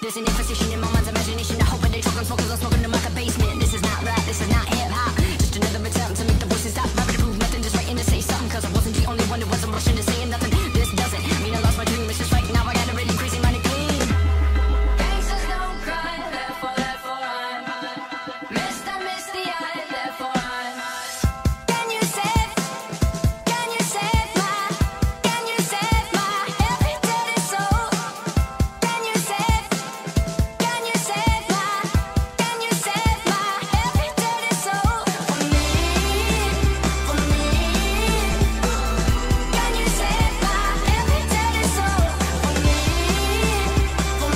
There's an imposition in my mind's imagination. I hope they talk and smoke 'cause I'm smoking them like a basement. This is not rap, this is not hip hop. Just another attempt to make the voices stop. Rapping to prove nothing, just writing to say something. 'Cause I wasn't the only one who wasn't rushing to saying nothing. This doesn't mean I lost my dream. It's just right now I got a really crazy mind and clean. Gangsters don't cry, therefore I'm Mr. Misty Eye, therefore I'm. Can you say